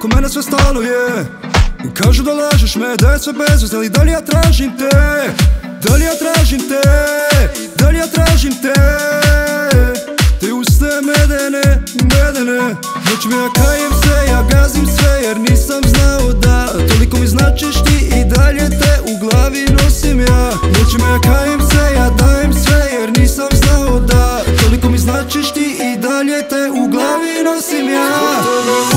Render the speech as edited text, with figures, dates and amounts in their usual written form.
oko mene sve stalo je. Kažu da lažeš me, da je sve bezvez, ali da li ja tražim te? Da li ja tražim te? Da li ja tražim te? Te uste medene, medene. Noćima ja kajem se, ja gazim sve, jer nisam znao da toliko mi značiš ti i dalje te u glavi nosim ja. Noćima ja kajem se, ja dajem sve, jer nisam znao da toliko mi značiš ti i dalje te u glavi nosim ja.